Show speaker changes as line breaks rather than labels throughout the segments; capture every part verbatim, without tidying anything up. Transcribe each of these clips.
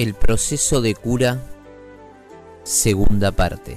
El proceso de cura, segunda parte.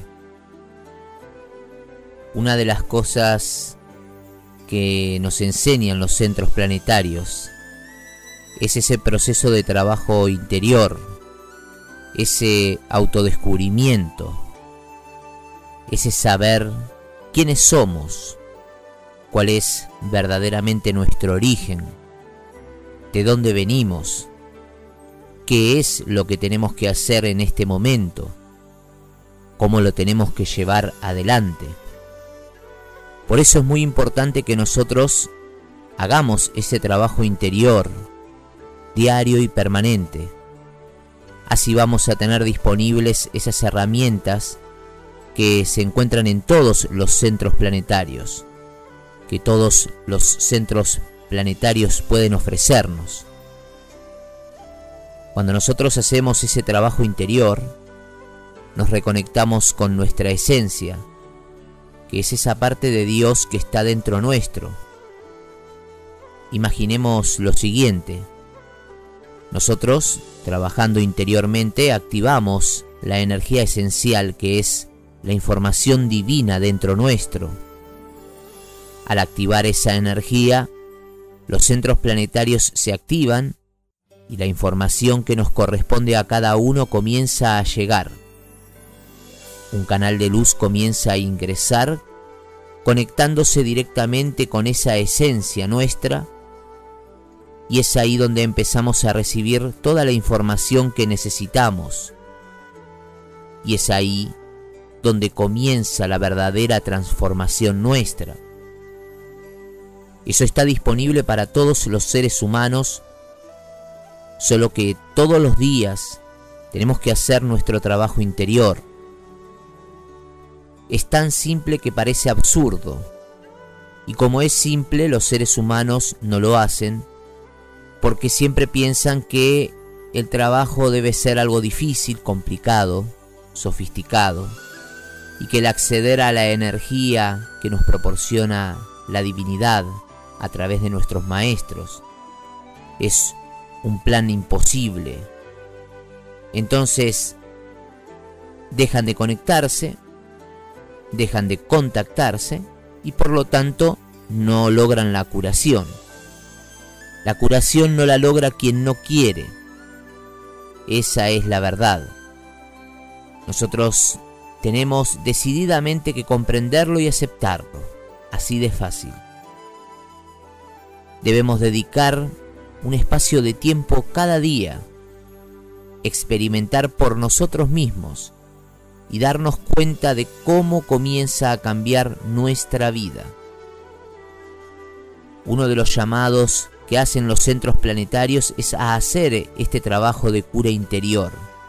Una de las cosas que nos enseñan los centros planetarios es ese proceso de trabajo interior, ese autodescubrimiento, ese saber quiénes somos, cuál es verdaderamente nuestro origen, de dónde venimos, qué es lo que tenemos que hacer en este momento, cómo lo tenemos que llevar adelante. Por eso es muy importante que nosotros hagamos ese trabajo interior, diario y permanente. Así vamos a tener disponibles esas herramientas que se encuentran en todos los centros planetarios, que todos los centros planetarios pueden ofrecernos. Cuando nosotros hacemos ese trabajo interior, nos reconectamos con nuestra esencia, que es esa parte de Dios que está dentro nuestro. Imaginemos lo siguiente: nosotros, trabajando interiormente, activamos la energía esencial que es la información divina dentro nuestro. Al activar esa energía, los centros planetarios se activan y la información que nos corresponde a cada uno comienza a llegar. Un canal de luz comienza a ingresar, conectándose directamente con esa esencia nuestra, y es ahí donde empezamos a recibir toda la información que necesitamos. Y es ahí donde comienza la verdadera transformación nuestra. Eso está disponible para todos los seres humanos, solo que todos los días tenemos que hacer nuestro trabajo interior. Es tan simple que parece absurdo, y como es simple, los seres humanos no lo hacen, porque siempre piensan que el trabajo debe ser algo difícil, complicado, sofisticado, y que el acceder a la energía que nos proporciona la divinidad a través de nuestros maestros es un plan imposible. Entonces dejan de conectarse, dejan de contactarse y por lo tanto no logran la curación. La curación no la logra quien no quiere. Esa es la verdad. Nosotros tenemos decididamente que comprenderlo y aceptarlo, así de fácil. Debemos dedicar un espacio de tiempo cada día, experimentar por nosotros mismos y darnos cuenta de cómo comienza a cambiar nuestra vida. Uno de los llamados que hacen los centros planetarios es a hacer este trabajo de cura interior.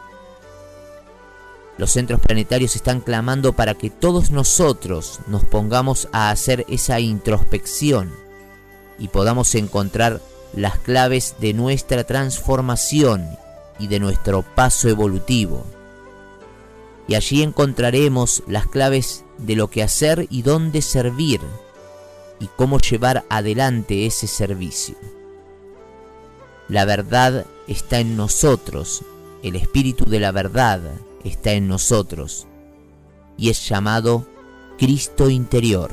Los centros planetarios están clamando para que todos nosotros nos pongamos a hacer esa introspección y podamos encontrar las claves de nuestra transformación y de nuestro paso evolutivo. Y allí encontraremos las claves de lo que hacer y dónde servir, y cómo llevar adelante ese servicio. La verdad está en nosotros, el espíritu de la verdad está en nosotros, y es llamado Cristo interior.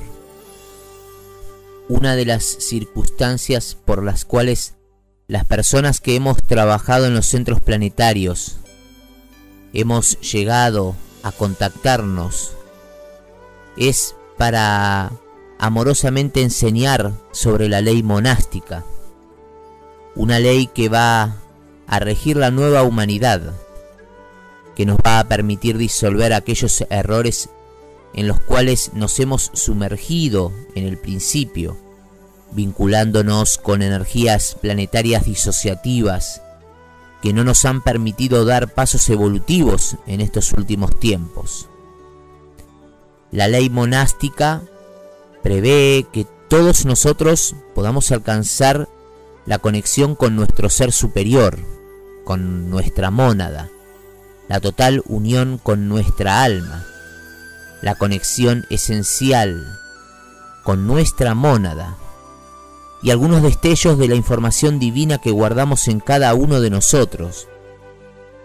Una de las circunstancias por las cuales las personas que hemos trabajado en los centros planetarios hemos llegado a contactarnos es para amorosamente enseñar sobre la ley monástica, una ley que va a regir la nueva humanidad, que nos va a permitir disolver aquellos errores en los cuales nos hemos sumergido en el principio, vinculándonos con energías planetarias disociativas que no nos han permitido dar pasos evolutivos en estos últimos tiempos. La ley monástica prevé que todos nosotros podamos alcanzar la conexión con nuestro ser superior, con nuestra mónada, la total unión con nuestra alma, la conexión esencial con nuestra mónada y algunos destellos de la información divina que guardamos en cada uno de nosotros.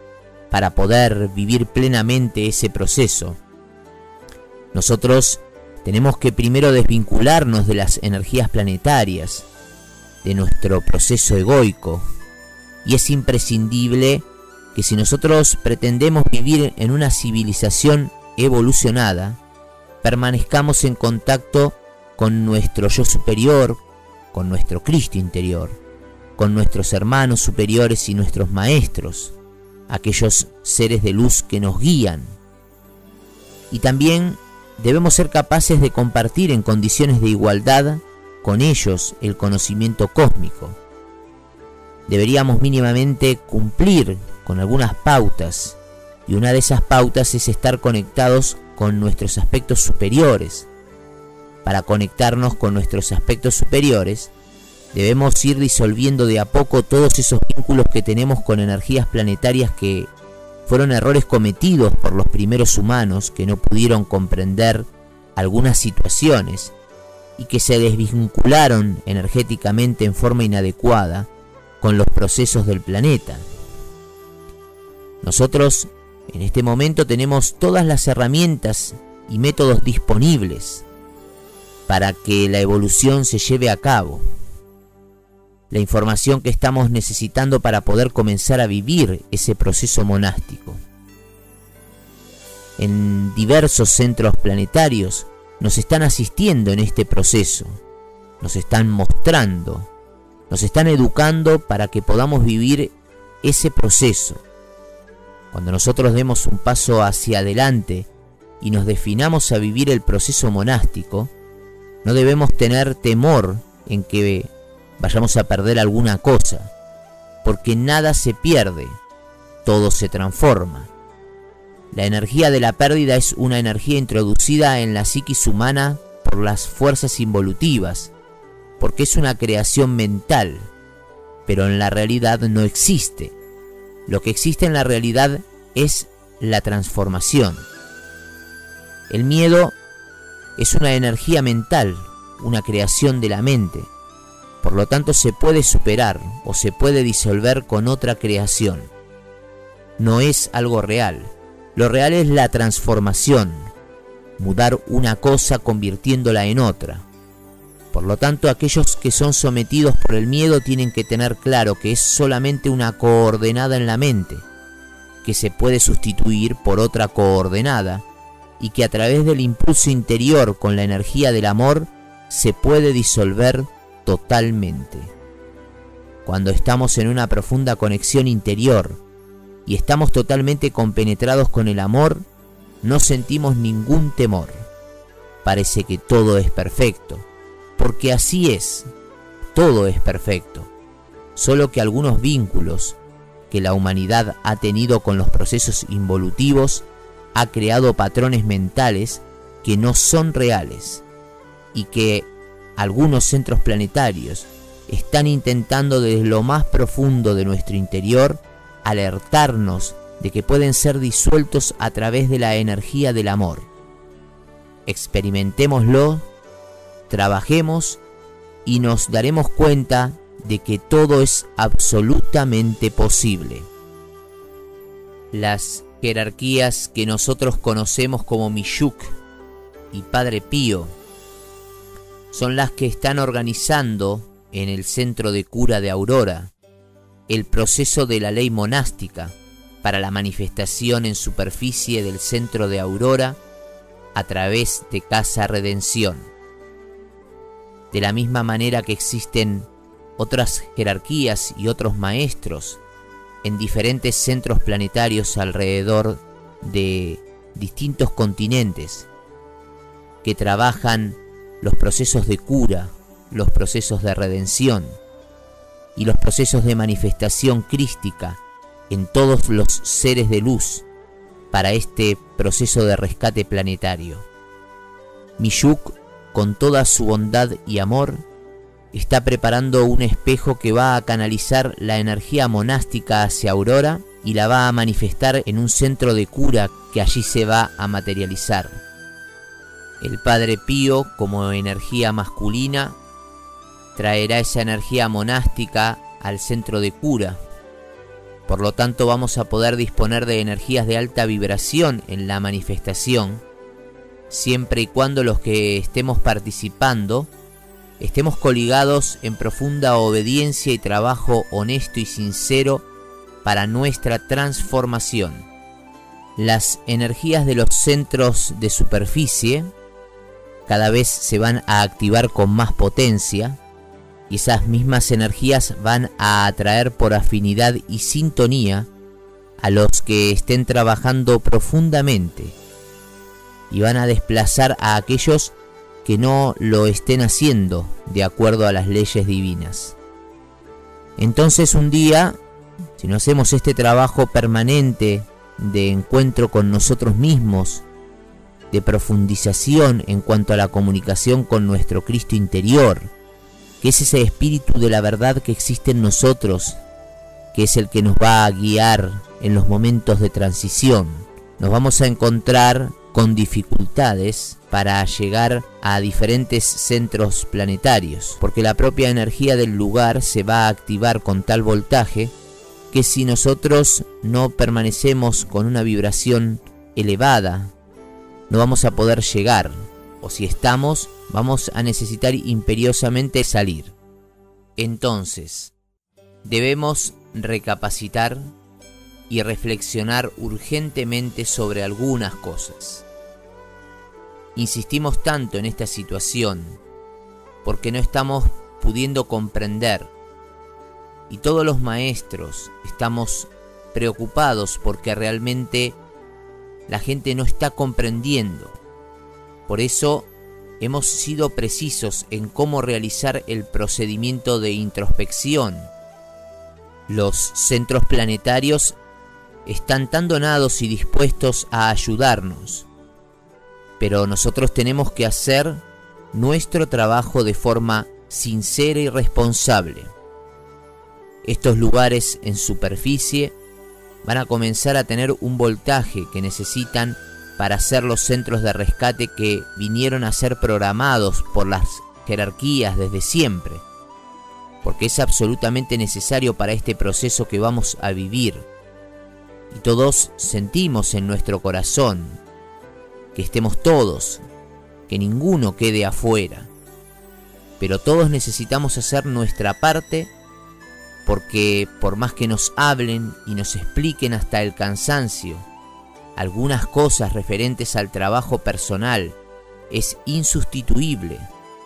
para poder vivir plenamente ese proceso, nosotros tenemos que primero desvincularnos de las energías planetarias, de nuestro proceso egoico, y es imprescindible que si nosotros pretendemos vivir en una civilización evolucionada, permanezcamos en contacto con nuestro yo superior, con nuestro Cristo interior, con nuestros hermanos superiores y nuestros maestros, aquellos seres de luz que nos guían. Y también debemos ser capaces de compartir en condiciones de igualdad con ellos el conocimiento cósmico. Deberíamos mínimamente cumplir con algunas pautas, y una de esas pautas es estar conectados con nuestros aspectos superiores. Para conectarnos con nuestros aspectos superiores, debemos ir disolviendo de a poco todos esos vínculos que tenemos con energías planetarias que fueron errores cometidos por los primeros humanos que no pudieron comprender algunas situaciones y que se desvincularon energéticamente en forma inadecuada con los procesos del planeta. Nosotros en este momento tenemos todas las herramientas y métodos disponibles para que la evolución se lleve a cabo. La información que estamos necesitando para poder comenzar a vivir ese proceso monástico. En diversos centros planetarios nos están asistiendo en este proceso, nos están mostrando, nos están educando para que podamos vivir ese proceso. Cuando nosotros demos un paso hacia adelante y nos definamos a vivir el proceso monástico, no debemos tener temor en que vayamos a perder alguna cosa, porque nada se pierde, todo se transforma. La energía de la pérdida es una energía introducida en la psiquis humana por las fuerzas involutivas, porque es una creación mental, pero en la realidad no existe. Lo que existe en la realidad es la transformación. El miedo es una energía mental, una creación de la mente. Por lo tanto, se puede superar o se puede disolver con otra creación. No es algo real. Lo real es la transformación, mudar una cosa convirtiéndola en otra. Por lo tanto, aquellos que son sometidos por el miedo tienen que tener claro que es solamente una coordenada en la mente, que se puede sustituir por otra coordenada, y que a través del impulso interior con la energía del amor se puede disolver totalmente. Cuando estamos en una profunda conexión interior y estamos totalmente compenetrados con el amor, no sentimos ningún temor. Parece que todo es perfecto, porque así es, todo es perfecto. Solo que algunos vínculos que la humanidad ha tenido con los procesos involutivos ha creado patrones mentales que no son reales y que algunos centros planetarios están intentando desde lo más profundo de nuestro interior alertarnos de que pueden ser disueltos a través de la energía del amor. Experimentémoslo, trabajemos y nos daremos cuenta de que todo es absolutamente posible. Las jerarquías que nosotros conocemos como Miyuk y Padre Pío son las que están organizando en el centro de cura de Aurora el proceso de la ley monástica para la manifestación en superficie del centro de Aurora a través de Casa Redención. De la misma manera que existen otras jerarquías y otros maestros en diferentes centros planetarios alrededor de distintos continentes que trabajan los procesos de cura, los procesos de redención y los procesos de manifestación crística en todos los seres de luz para este proceso de rescate planetario. Miyuk, con toda su bondad y amor, está preparando un espejo que va a canalizar la energía monástica hacia Aurora y la va a manifestar en un centro de cura que allí se va a materializar. El Padre Pío, como energía masculina, traerá esa energía monástica al centro de cura, Por lo tanto, vamos a poder disponer de energías de alta vibración en la manifestación, siempre y cuando los que estemos participando estemos coligados en profunda obediencia y trabajo honesto y sincero para nuestra transformación. Las energías de los centros de superficie cada vez se van a activar con más potencia, y esas mismas energías van a atraer por afinidad y sintonía a los que estén trabajando profundamente, y van a desplazar a aquellos que no lo estén haciendo de acuerdo a las leyes divinas. Entonces, un día, si no hacemos este trabajo permanente de encuentro con nosotros mismos, de profundización en cuanto a la comunicación con nuestro Cristo interior, que es ese espíritu de la verdad que existe en nosotros, que es el que nos va a guiar en los momentos de transición, nos vamos a encontrar con dificultades para llegar a diferentes centros planetarios, porque la propia energía del lugar se va a activar con tal voltaje que si nosotros no permanecemos con una vibración elevada, no vamos a poder llegar, o si estamos, vamos a necesitar imperiosamente salir. Entonces, debemos recapacitar y reflexionar urgentemente sobre algunas cosas. Insistimos tanto en esta situación porque no estamos pudiendo comprender, y todos los maestros estamos preocupados porque realmente la gente no está comprendiendo. Por eso hemos sido precisos en cómo realizar el procedimiento de introspección. Los centros planetarios están tan donados y dispuestos a ayudarnos, pero nosotros tenemos que hacer nuestro trabajo de forma sincera y responsable. Estos lugares en superficie van a comenzar a tener un voltaje que necesitan para ser los centros de rescate que vinieron a ser programados por las jerarquías desde siempre, porque es absolutamente necesario para este proceso que vamos a vivir. Y todos sentimos en nuestro corazón que estemos todos, que ninguno quede afuera, pero todos necesitamos hacer nuestra parte, porque por más que nos hablen y nos expliquen hasta el cansancio algunas cosas referentes al trabajo personal, es insustituible.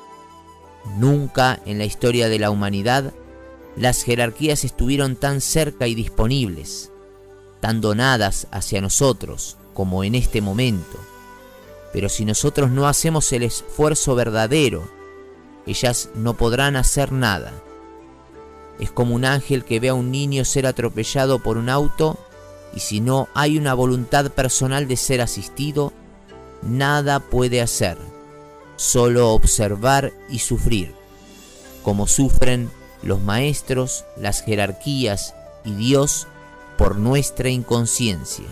Nunca en la historia de la humanidad las jerarquías estuvieron tan cerca y disponibles, tan donadas hacia nosotros como en este momento. Pero si nosotros no hacemos el esfuerzo verdadero, ellas no podrán hacer nada. Es como un ángel que ve a un niño ser atropellado por un auto, y si no hay una voluntad personal de ser asistido, nada puede hacer, solo observar y sufrir, como sufren los maestros, las jerarquías y Dios por nuestra inconsciencia.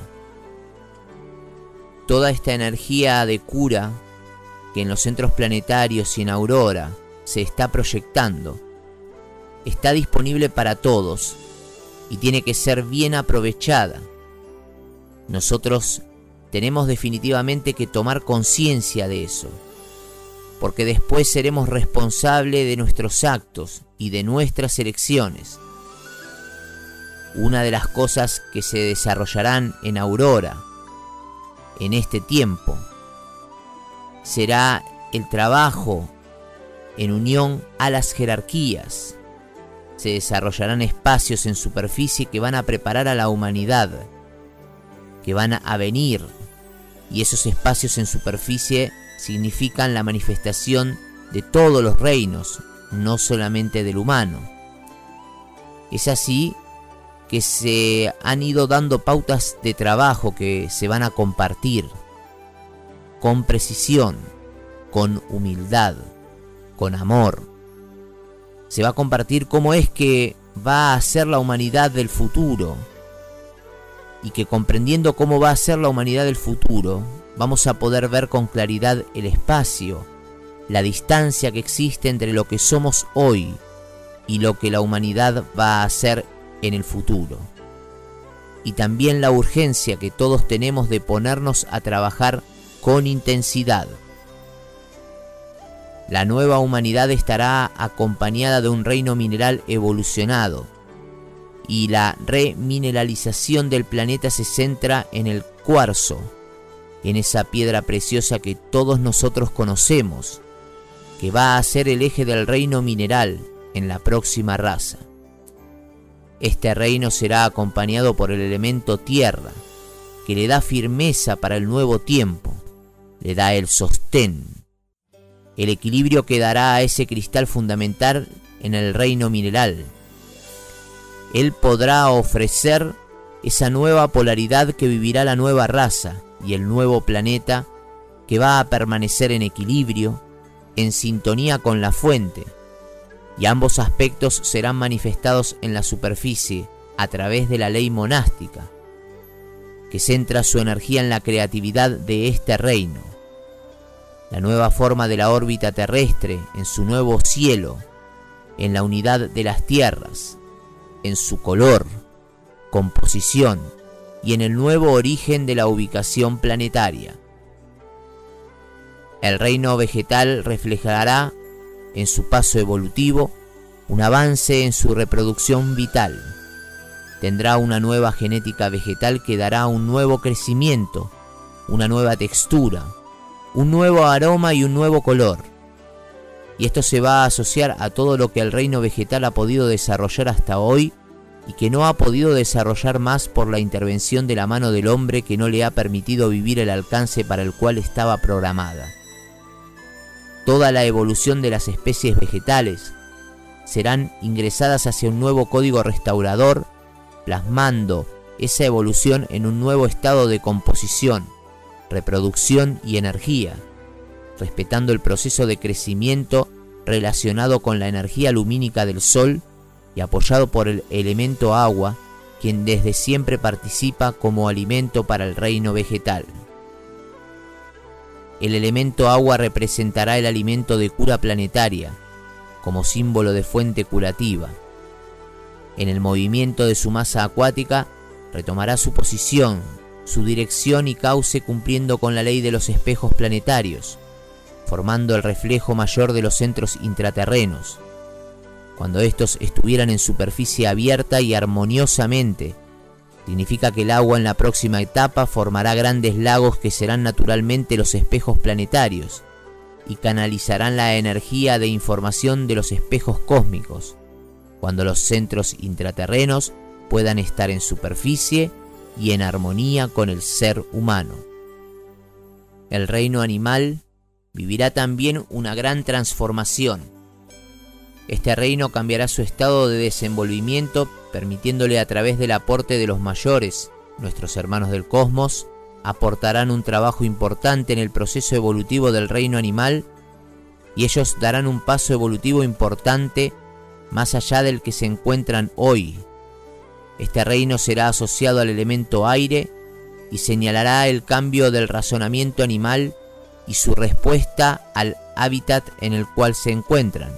Toda esta energía de cura que en los centros planetarios y en Aurora se está proyectando, está disponible para todos y tiene que ser bien aprovechada. Nosotros tenemos definitivamente que tomar conciencia de eso, porque después seremos responsables de nuestros actos y de nuestras elecciones. Una de las cosas que se desarrollarán en Aurora en este tiempo será el trabajo en unión a las jerarquías. Se desarrollarán espacios en superficie que van a preparar a la humanidad, que van a venir, y esos espacios en superficie significan la manifestación de todos los reinos, no solamente del humano. Es así que se han ido dando pautas de trabajo que se van a compartir con precisión, con humildad, con amor. Se va a compartir cómo es que va a ser la humanidad del futuro, y que comprendiendo cómo va a ser la humanidad del futuro, vamos a poder ver con claridad el espacio, la distancia que existe entre lo que somos hoy y lo que la humanidad va a ser en el futuro. y también la urgencia que todos tenemos de ponernos a trabajar con intensidad. La nueva humanidad estará acompañada de un reino mineral evolucionado, y la remineralización del planeta se centra en el cuarzo, en esa piedra preciosa que todos nosotros conocemos, que va a ser el eje del reino mineral en la próxima raza. Este reino será acompañado por el elemento tierra, que le da firmeza para el nuevo tiempo, le da el sostén, el equilibrio que dará a ese cristal fundamental en el reino mineral. Él podrá ofrecer esa nueva polaridad que vivirá la nueva raza y el nuevo planeta, que va a permanecer en equilibrio, en sintonía con la fuente, y ambos aspectos serán manifestados en la superficie a través de la ley monástica, que centra su energía en la creatividad de este reino. La nueva forma de la órbita terrestre, en su nuevo cielo, en la unidad de las tierras, en su color, composición y en el nuevo origen de la ubicación planetaria. El reino vegetal reflejará en su paso evolutivo un avance en su reproducción vital. Tendrá una nueva genética vegetal que dará un nuevo crecimiento, una nueva textura, un nuevo aroma y un nuevo color. Y esto se va a asociar a todo lo que el reino vegetal ha podido desarrollar hasta hoy y que no ha podido desarrollar más por la intervención de la mano del hombre, que no le ha permitido vivir el alcance para el cual estaba programada. Toda la evolución de las especies vegetales serán ingresadas hacia un nuevo código restaurador, plasmando esa evolución en un nuevo estado de composición, reproducción y energía, respetando el proceso de crecimiento relacionado con la energía lumínica del Sol y apoyado por el elemento agua, quien desde siempre participa como alimento para el reino vegetal. El elemento agua representará el alimento de cura planetaria, como símbolo de fuente curativa. En el movimiento de su masa acuática retomará su posición, su dirección y cauce, cumpliendo con la ley de los espejos planetarios, formando el reflejo mayor de los centros intraterrenos. Cuando estos estuvieran en superficie abierta y armoniosamente, significa que el agua en la próxima etapa formará grandes lagos que serán naturalmente los espejos planetarios y canalizarán la energía de información de los espejos cósmicos, cuando los centros intraterrenos puedan estar en superficie y en armonía con el ser humano. El reino animal vivirá también una gran transformación. Este reino cambiará su estado de desenvolvimiento, permitiéndole, a través del aporte de los mayores, nuestros hermanos del cosmos, aportarán un trabajo importante en el proceso evolutivo del reino animal, y ellos darán un paso evolutivo importante más allá del que se encuentran hoy. Este reino será asociado al elemento aire y señalará el cambio del razonamiento animal y su respuesta al hábitat en el cual se encuentran.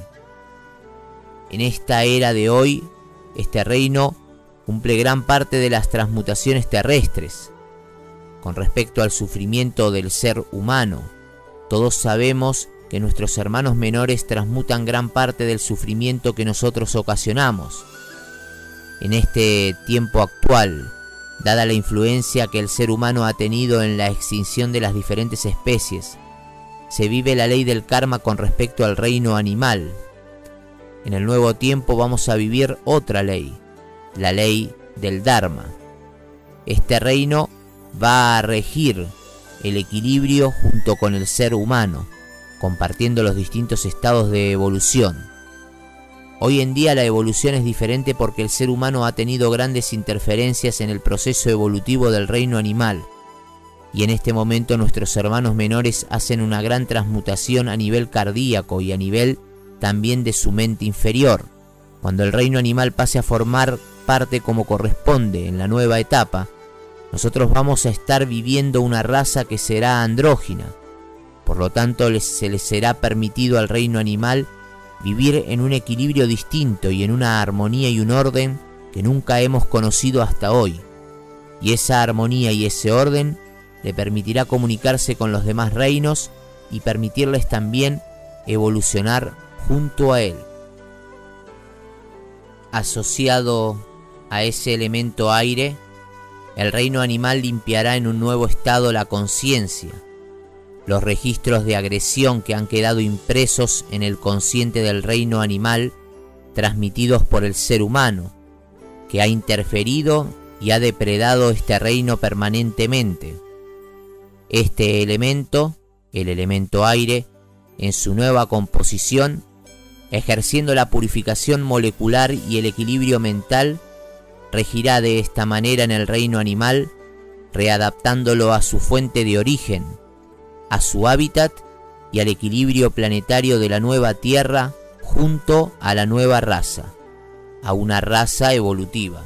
En esta era de hoy, este reino cumple gran parte de las transmutaciones terrestres. Con respecto al sufrimiento del ser humano, todos sabemos que nuestros hermanos menores transmutan gran parte del sufrimiento que nosotros ocasionamos. En este tiempo actual, dada la influencia que el ser humano ha tenido en la extinción de las diferentes especies, se vive la ley del karma con respecto al reino animal. En el nuevo tiempo vamos a vivir otra ley, la ley del Dharma. Este reino va a regir el equilibrio junto con el ser humano, compartiendo los distintos estados de evolución. Hoy en día la evolución es diferente porque el ser humano ha tenido grandes interferencias en el proceso evolutivo del reino animal, y en este momento nuestros hermanos menores hacen una gran transmutación a nivel cardíaco y a nivel también de su mente inferior. Cuando el reino animal pase a formar parte como corresponde en la nueva etapa, nosotros vamos a estar viviendo una raza que será andrógina. Por lo tanto, les, se les será permitido al reino animal vivir en un equilibrio distinto y en una armonía y un orden que nunca hemos conocido hasta hoy. y esa armonía y ese orden le permitirá comunicarse con los demás reinos y permitirles también evolucionar junto a él. Asociado a ese elemento aire, el reino animal limpiará en un nuevo estado la conciencia, los registros de agresión que han quedado impresos en el consciente del reino animal, transmitidos por el ser humano, que ha interferido y ha depredado este reino permanentemente. Este elemento, el elemento aire, en su nueva composición, ejerciendo la purificación molecular y el equilibrio mental, regirá de esta manera en el reino animal, readaptándolo a su fuente de origen, a su hábitat y al equilibrio planetario de la nueva Tierra junto a la nueva raza, a una raza evolutiva.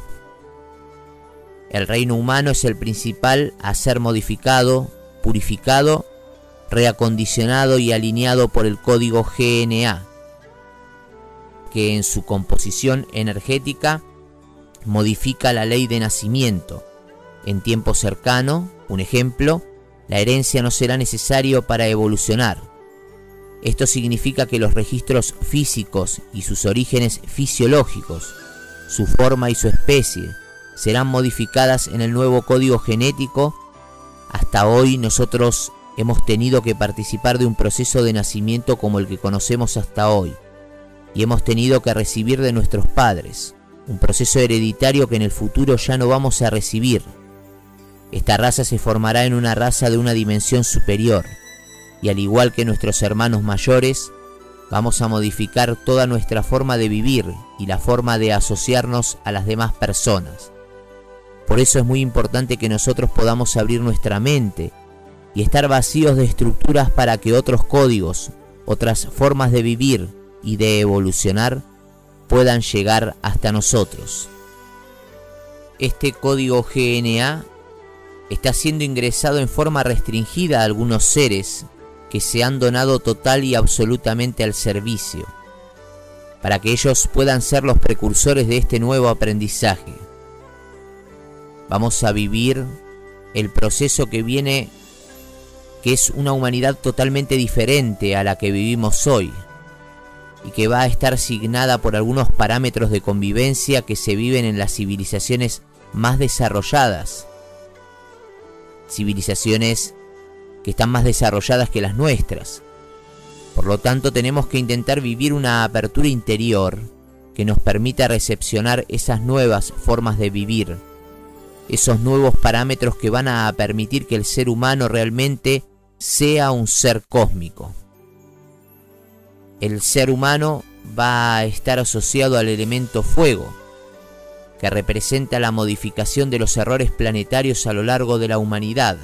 El reino humano es el principal a ser modificado, purificado, reacondicionado y alineado por el código G N A, que en su composición energética modifica la ley de nacimiento. En tiempo cercano, un ejemplo, la herencia no será necesario para evolucionar. Esto significa que los registros físicos y sus orígenes fisiológicos, su forma y su especie, serán modificadas en el nuevo código genético. Hasta hoy nosotros hemos tenido que participar de un proceso de nacimiento como el que conocemos hasta hoy, y hemos tenido que recibir de nuestros padres, un proceso hereditario que en el futuro ya no vamos a recibir. Esta raza se formará en una raza de una dimensión superior, y al igual que nuestros hermanos mayores, vamos a modificar toda nuestra forma de vivir y la forma de asociarnos a las demás personas. Por eso es muy importante que nosotros podamos abrir nuestra mente y estar vacíos de estructuras para que otros códigos, otras formas de vivir y de evolucionar puedan llegar hasta nosotros. Este código G N A está siendo ingresado en forma restringida a algunos seres que se han donado total y absolutamente al servicio, para que ellos puedan ser los precursores de este nuevo aprendizaje. Vamos a vivir el proceso que viene, que es una humanidad totalmente diferente a la que vivimos hoy, y que va a estar signada por algunos parámetros de convivencia que se viven en las civilizaciones más desarrolladas, civilizaciones que están más desarrolladas que las nuestras. Por lo tanto, tenemos que intentar vivir una apertura interior que nos permita recepcionar esas nuevas formas de vivir, esos nuevos parámetros que van a permitir que el ser humano realmente sea un ser cósmico. El ser humano va a estar asociado al elemento fuego, que representa la modificación de los errores planetarios a lo largo de la humanidad.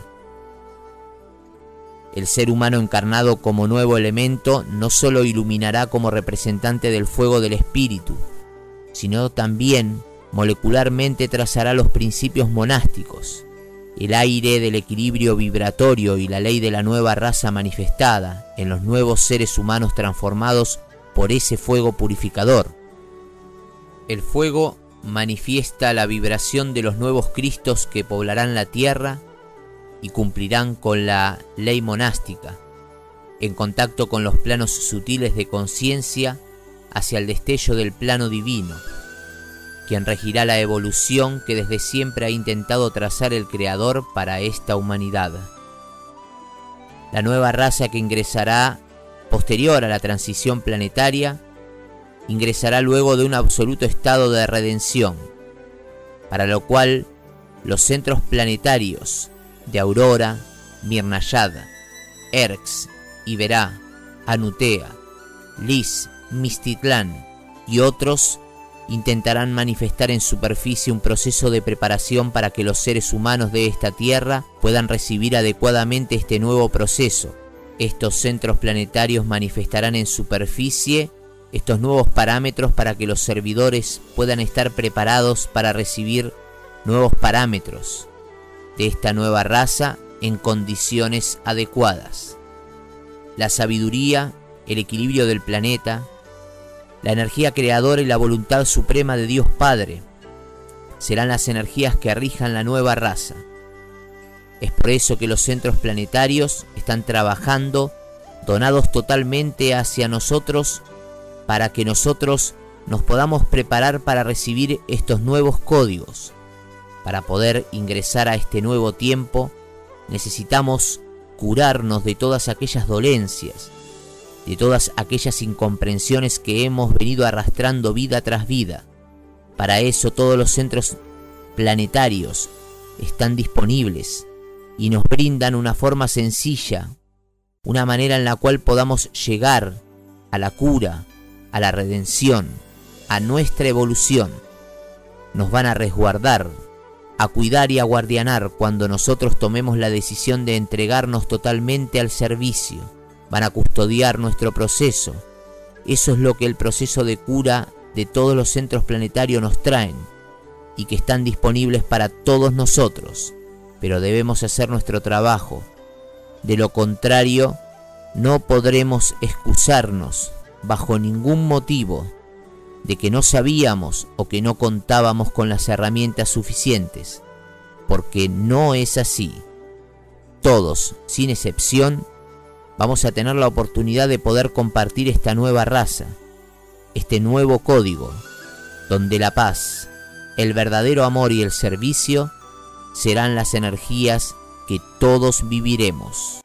El ser humano encarnado como nuevo elemento no solo iluminará como representante del fuego del espíritu, sino también molecularmente trazará los principios monásticos, el aire del equilibrio vibratorio y la ley de la nueva raza manifestada en los nuevos seres humanos transformados por ese fuego purificador. El fuego manifiesta la vibración de los nuevos Cristos que poblarán la tierra y cumplirán con la ley monástica, en contacto con los planos sutiles de conciencia hacia el destello del plano divino, quien regirá la evolución que desde siempre ha intentado trazar el Creador para esta humanidad. La nueva raza que ingresará posterior a la transición planetaria ingresará luego de un absoluto estado de redención, para lo cual los centros planetarios de Aurora, Mirnayad, Erx, Iberá, Anutea, Lis, Mistitlán y otros intentarán manifestar en superficie un proceso de preparación para que los seres humanos de esta tierra puedan recibir adecuadamente este nuevo proceso. Estos centros planetarios manifestarán en superficie estos nuevos parámetros para que los servidores puedan estar preparados para recibir nuevos parámetros de esta nueva raza en condiciones adecuadas. La sabiduría, el equilibrio del planeta, la energía creadora y la voluntad suprema de Dios Padre serán las energías que rijan la nueva raza. Es por eso que los centros planetarios están trabajando donados totalmente hacia nosotros para que nosotros nos podamos preparar para recibir estos nuevos códigos. Para poder ingresar a este nuevo tiempo, necesitamos curarnos de todas aquellas dolencias, de todas aquellas incomprensiones que hemos venido arrastrando vida tras vida. Para eso todos los centros planetarios están disponibles y nos brindan una forma sencilla, una manera en la cual podamos llegar a la cura, a la redención, a nuestra evolución. Nos van a resguardar, a cuidar y a guardianar cuando nosotros tomemos la decisión de entregarnos totalmente al servicio. Van a custodiar nuestro proceso. Eso es lo que el proceso de cura de todos los centros planetarios nos traen y que están disponibles para todos nosotros. Pero debemos hacer nuestro trabajo. De lo contrario, no podremos excusarnos bajo ningún motivo de que no sabíamos o que no contábamos con las herramientas suficientes, porque no es así. Todos, sin excepción, vamos a tener la oportunidad de poder compartir esta nueva raza, este nuevo código, donde la paz, el verdadero amor y el servicio serán las energías que todos viviremos.